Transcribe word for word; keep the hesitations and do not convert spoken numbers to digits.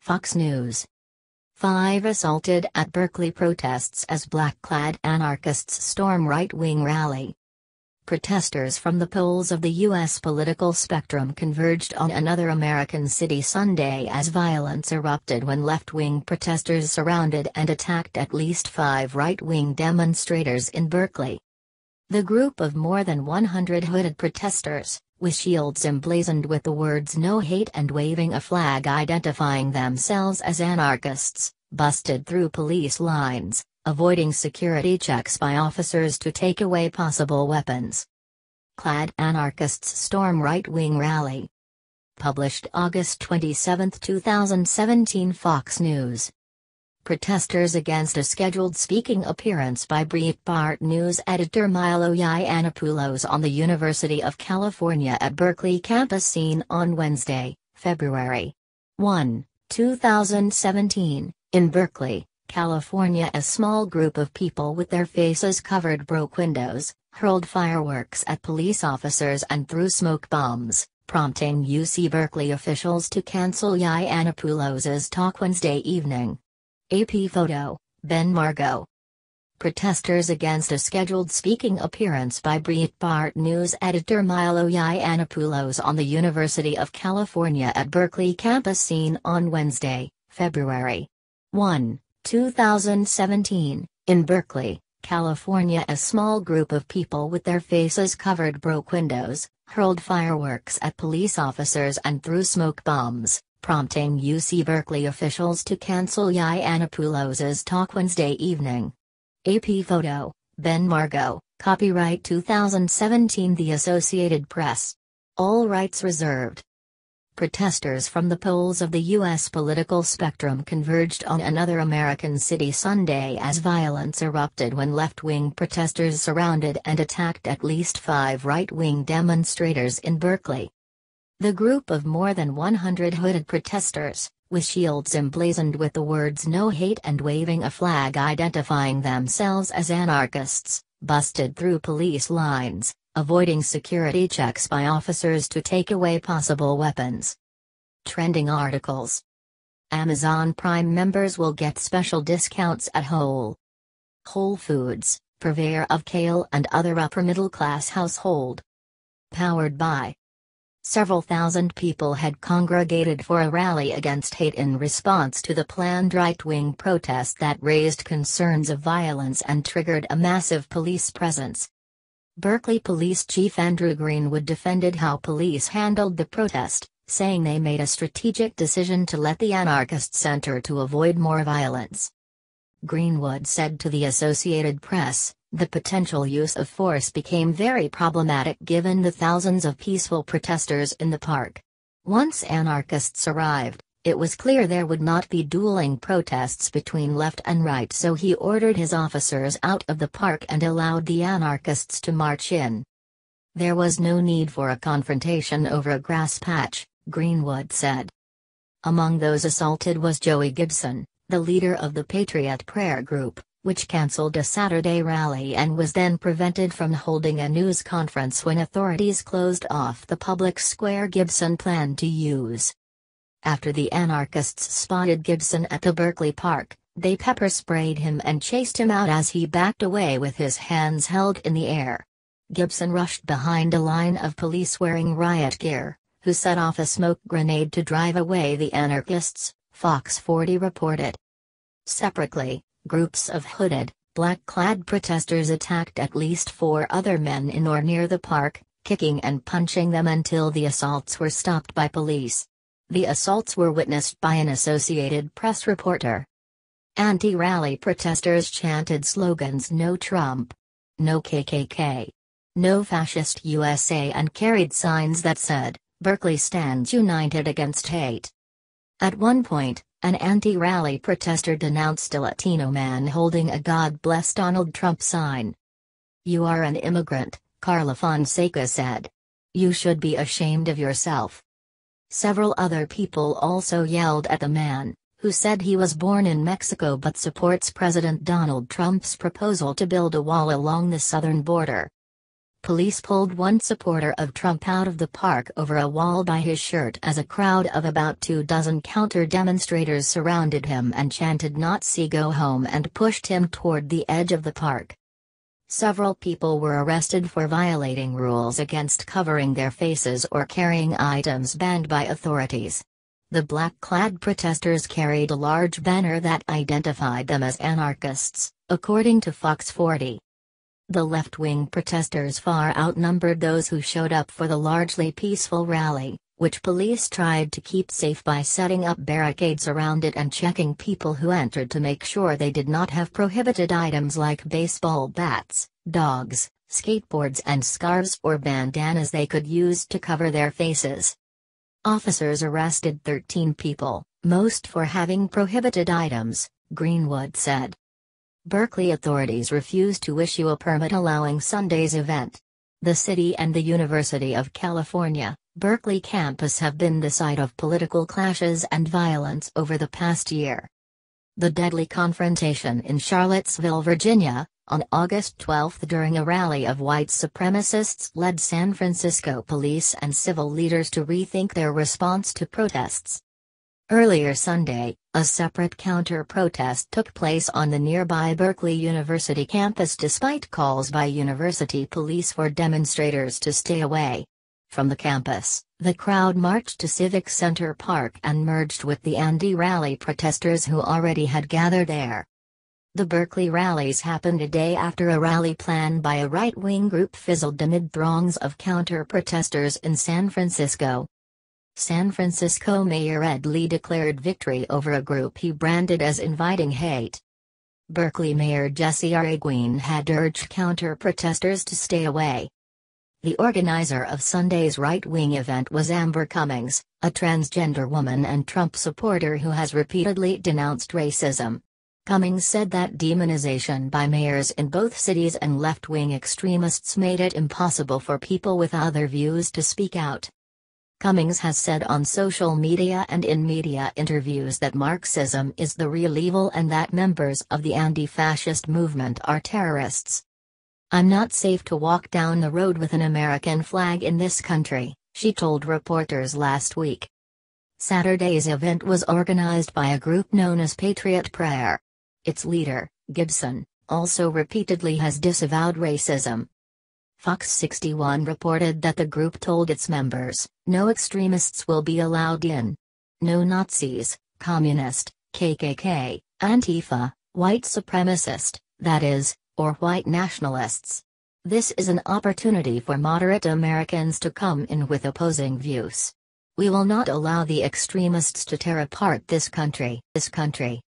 Fox News. Five assaulted at Berkeley protests as black-clad anarchists storm right-wing rally. Protesters from the poles of the U S political spectrum converged on another American city Sunday as violence erupted when left-wing protesters surrounded and attacked at least five right-wing demonstrators in Berkeley. The group of more than one hundred hooded protesters, with shields emblazoned with the words "No Hate" and waving a flag identifying themselves as anarchists, busted through police lines, avoiding security checks by officers to take away possible weapons. Clad anarchists storm right-wing rally. Published August twenty-seventh, two thousand seventeen. Fox News. Protesters against a scheduled speaking appearance by Breitbart News editor Milo Yiannopoulos on the University of California at Berkeley campus seen on Wednesday, February first, two thousand seventeen, in Berkeley, California. A small group of people with their faces covered broke windows, hurled fireworks at police officers and threw smoke bombs, prompting U C Berkeley officials to cancel Yiannopoulos's talk Wednesday evening. A P photo, Ben Margo. Protesters against a scheduled speaking appearance by Breitbart News editor Milo Yiannopoulos on the University of California at Berkeley campus seen on Wednesday, February first, two thousand seventeen, in Berkeley, California. A small group of people with their faces covered broke windows, hurled fireworks at police officers and threw smoke bombs, prompting U C Berkeley officials to cancel Yiannopoulos's talk Wednesday evening. A P photo, Ben Margo, copyright two thousand seventeen. The Associated Press. All rights reserved. Protesters from the poles of the U S political spectrum converged on another American city Sunday as violence erupted when left-wing protesters surrounded and attacked at least five right-wing demonstrators in Berkeley. The group of more than one hundred hooded protesters, with shields emblazoned with the words "No Hate" and waving a flag identifying themselves as anarchists, busted through police lines, avoiding security checks by officers to take away possible weapons. Trending articles. Amazon Prime members will get special discounts at Whole. Whole Foods, purveyor of kale and other upper-middle-class household. Powered by. Several thousand people had congregated for a rally against hate in response to the planned right-wing protest that raised concerns of violence and triggered a massive police presence. Berkeley Police Chief Andrew Greenwood defended how police handled the protest, saying they made a strategic decision to let the anarchists enter to avoid more violence. Greenwood said to the Associated Press, "The potential use of force became very problematic given the thousands of peaceful protesters in the park. Once anarchists arrived, it was clear there would not be dueling protests between left and right, so he ordered his officers out of the park and allowed the anarchists to march in. There was no need for a confrontation over a grass patch," Greenwood said. Among those assaulted was Joey Gibson, the leader of the Patriot Prayer Group, which cancelled a Saturday rally and was then prevented from holding a news conference when authorities closed off the public square Gibson planned to use. After the anarchists spotted Gibson at the Berkeley Park, they pepper-sprayed him and chased him out as he backed away with his hands held in the air. Gibson rushed behind a line of police wearing riot gear, who set off a smoke grenade to drive away the anarchists, Fox forty reported. Separately, groups of hooded, black-clad protesters attacked at least four other men in or near the park, kicking and punching them until the assaults were stopped by police. The assaults were witnessed by an Associated Press reporter. Anti-rally protesters chanted slogans "No Trump," "No K K K," "No Fascist U S A" and carried signs that said, "Berkeley stands united against hate." At one point, an anti-rally protester denounced a Latino man holding a "God Bless Donald Trump" sign. "You are an immigrant," Carla Fonseca said. "You should be ashamed of yourself." Several other people also yelled at the man, who said he was born in Mexico but supports President Donald Trump's proposal to build a wall along the southern border. Police pulled one supporter of Trump out of the park over a wall by his shirt as a crowd of about two dozen counter-demonstrators surrounded him and chanted "Nazi go home" and pushed him toward the edge of the park. Several people were arrested for violating rules against covering their faces or carrying items banned by authorities. The black-clad protesters carried a large banner that identified them as anarchists, according to Fox forty. The left-wing protesters far outnumbered those who showed up for the largely peaceful rally, which police tried to keep safe by setting up barricades around it and checking people who entered to make sure they did not have prohibited items like baseball bats, dogs, skateboards and scarves or bandanas they could use to cover their faces. Officers arrested thirteen people, most for having prohibited items, Greenwood said. Berkeley authorities refused to issue a permit allowing Sunday's event. The city and the University of California, Berkeley campus have been the site of political clashes and violence over the past year. The deadly confrontation in Charlottesville, Virginia, on August twelfth during a rally of white supremacists led San Francisco police and civil leaders to rethink their response to protests. Earlier Sunday, a separate counter-protest took place on the nearby Berkeley University campus despite calls by university police for demonstrators to stay away. From the campus, the crowd marched to Civic Center Park and merged with the anti-rally protesters who already had gathered there. The Berkeley rallies happened a day after a rally planned by a right-wing group fizzled amid throngs of counter-protesters in San Francisco. San Francisco Mayor Ed Lee declared victory over a group he branded as inviting hate. Berkeley Mayor Jesse Arreguin had urged counter-protesters to stay away. The organizer of Sunday's right-wing event was Amber Cummings, a transgender woman and Trump supporter who has repeatedly denounced racism. Cummings said that demonization by mayors in both cities and left-wing extremists made it impossible for people with other views to speak out. Cummings has said on social media and in media interviews that Marxism is the real evil and that members of the anti-fascist movement are terrorists. "I'm not safe to walk down the road with an American flag in this country," she told reporters last week. Saturday's event was organized by a group known as Patriot Prayer. Its leader, Gibson, also repeatedly has disavowed racism. Fox sixty-one reported that the group told its members, "No extremists will be allowed in. No Nazis, communist, K K K, Antifa, white supremacist, that is, or white nationalists. This is an opportunity for moderate Americans to come in with opposing views. We will not allow the extremists to tear apart this country, this country."